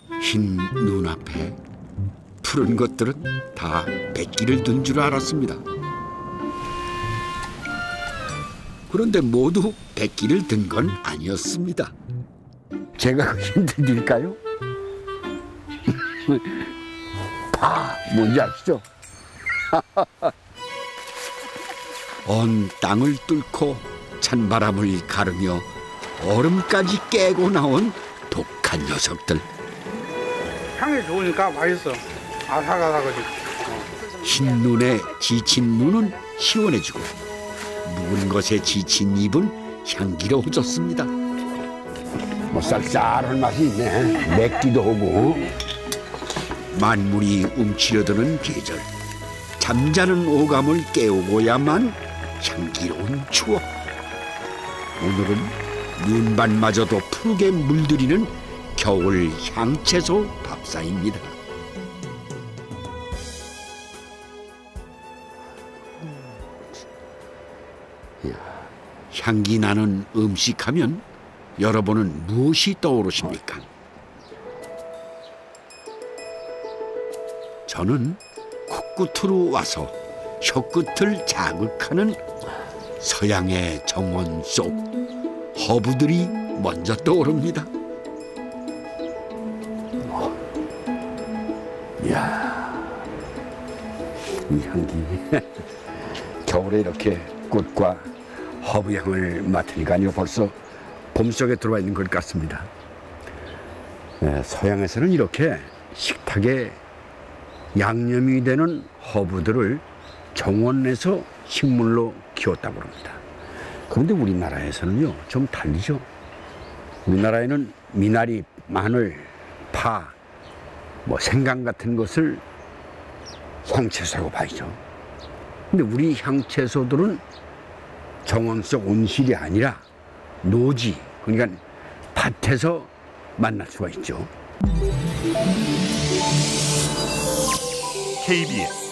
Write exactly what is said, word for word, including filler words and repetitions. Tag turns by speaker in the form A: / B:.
A: 흰 눈앞에 푸른 것들은 다 백기를 든 줄 알았습니다. 그런데 모두 백기를 든 건 아니었습니다.
B: 제가 그 힌트 드릴까요? 파, 뭔지 아시죠?
A: 온 땅을 뚫고 찬바람을 가르며 얼음까지 깨고 나온 독한 녀석들.
C: 향이 좋으니까 맛있어. 아삭아삭하지.
A: 흰 눈에 지친 눈은 시원해지고 묵은 것에 지친 입은 향기로워졌습니다.
B: 뭐 쌀쌀한 맛이 있네. 맵기도 하고.
A: 만물이 움츠려드는 계절, 잠자는 오감을 깨우고야만 향기로운 추억. 오늘은 눈반마저도 푸르게 물들이는 겨울 향채소 밥상입니다. 향기 나는 음식하면 여러분은 무엇이 떠오르십니까? 저는 코끝으로 와서 혀끝을 자극하는 서양의 정원 속 허브들이 먼저 떠오릅니다.
B: 이야, 이 향기. 겨울에 이렇게 꽃과 허브 향을 맡으니까요, 벌써 봄 속에 들어와 있는 것 같습니다. 네, 서양에서는 이렇게 식탁에 양념이 되는 허브들을 정원에서 식물로 키웠다고 합니다. 그런데 우리나라에서는요, 좀 달리죠. 우리나라에는 미나리, 마늘, 파, 뭐 생강 같은 것을 향채소라고 봐야죠. 근데 우리 향채소들은 정원 속 온실이 아니라 노지, 그러니까 밭에서 만날 수가 있죠.
D: 케이비에스